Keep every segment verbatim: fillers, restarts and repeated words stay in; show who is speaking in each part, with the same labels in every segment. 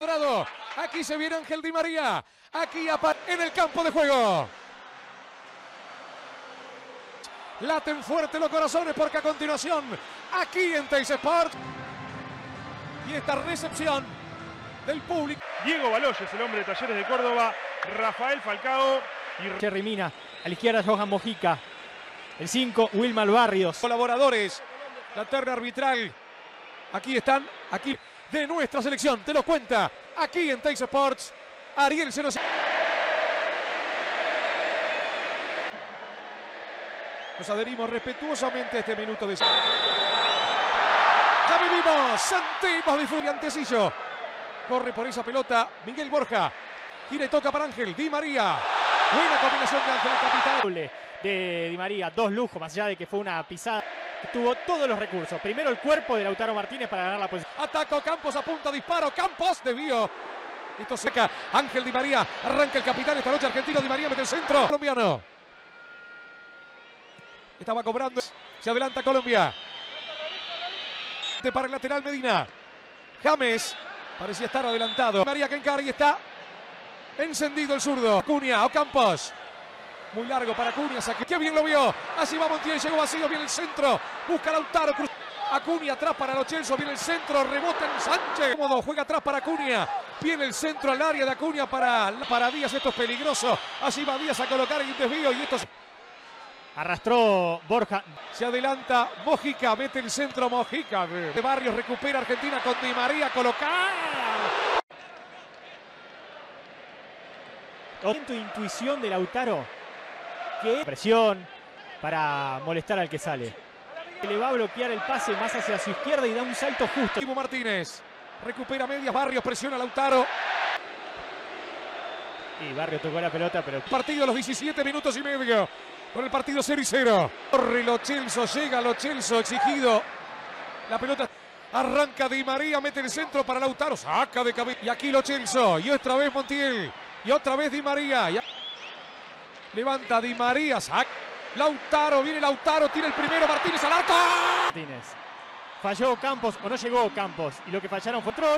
Speaker 1: Aquí se viene Ángel Di María. Aquí en el campo de juego. Laten fuerte los corazones porque a continuación, aquí en Teis Sport, y esta recepción del público.
Speaker 2: Diego Baloyes, el hombre de Talleres de Córdoba, Rafael Falcao
Speaker 3: y Cherry Mina. A la izquierda, Johan Mojica. El cinco, Wilmar Barrios.
Speaker 1: Colaboradores, la terna arbitral. Aquí están, aquí de nuestra selección, te lo cuenta, aquí en Teis Sports, Ariel se nos... Nos adherimos respetuosamente a este minuto de... Ya vivimos, sentimos disfrute Antecillo. Corre por esa pelota Miguel Borja. Gira y toca para Ángel Di María. Buena combinación de Ángel, el capitán.
Speaker 3: De Di María, dos lujos, más allá de que fue una pisada. Tuvo todos los recursos. Primero el cuerpo de Lautaro Martínez para ganar la posición.
Speaker 1: Ataco, Campos apunta, disparo, Campos desvío. Esto seca, Ángel Di María. Arranca el capitán esta noche argentino. Di María mete el centro. Colombiano. Estaba cobrando. Se adelanta Colombia. Para el lateral Medina. James. Parecía estar adelantado. María que encara y está encendido el zurdo. Acuña o Campos. Muy largo para Acuña. Qué bien lo vio. Así va Montiel. Llegó vacío. Viene el centro. Busca Lautaro. Cruz. Acuña atrás para Lo Celso. Viene el centro. Rebota en Sánchez. Cómodo. Juega atrás para Acuña. Viene el centro al área de Acuña para, para Díaz. Esto es peligroso. Así va Díaz a colocar el desvío. Y esto es...
Speaker 3: Arrastró Borja.
Speaker 1: Se adelanta Mojica. Mete el centro Mojica. De Barrios recupera Argentina con Di María. Colocar.
Speaker 3: Intuición de Lautaro. Que presión para molestar al que sale. Le va a bloquear el pase más hacia su izquierda y da un salto justo.
Speaker 1: Timo Martínez. Recupera medias. Barrios presiona a Lautaro.
Speaker 3: Y Barrios tocó la pelota, pero...
Speaker 1: Partido a los diecisiete minutos y medio. Con el partido cero y cero. Corre Lo Celso, llega Lo Celso, exigido. La pelota arranca Di María, mete el centro para Lautaro. Saca de cabeza. Y aquí Lo Celso. Y otra vez Montiel. Y otra vez Di María. Y... Levanta Di María. Saca. Lautaro, viene Lautaro, tiene el primero. Martínez al arco.
Speaker 3: Martínez. Falló Campos o no llegó Campos. Y lo que fallaron fue troll.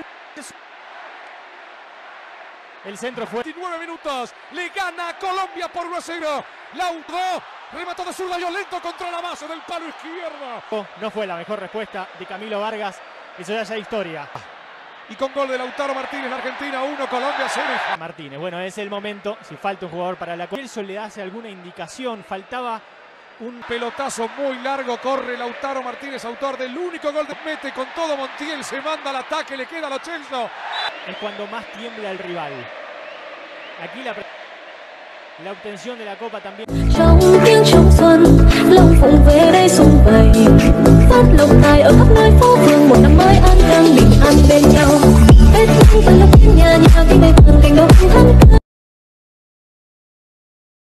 Speaker 3: El centro fue...
Speaker 1: veintinueve minutos, le gana Colombia por uno a cero. Lautaro remató de zurda violento contra la base del palo izquierdo.
Speaker 3: No, no fue la mejor respuesta de Camilo Vargas. Eso ya es historia.
Speaker 1: Y con gol de Lautaro Martínez, la Argentina uno, Colombia cero.
Speaker 3: Martínez, bueno, es el momento. Si falta un jugador para la... Celso le hace alguna indicación. Faltaba
Speaker 1: un pelotazo muy largo. Corre Lautaro Martínez, autor del único gol de mete con todo Montiel. Se manda al ataque, le queda a Lo Celso.
Speaker 3: Es cuando más tiembla el rival. Aquí la, la obtención de la copa también.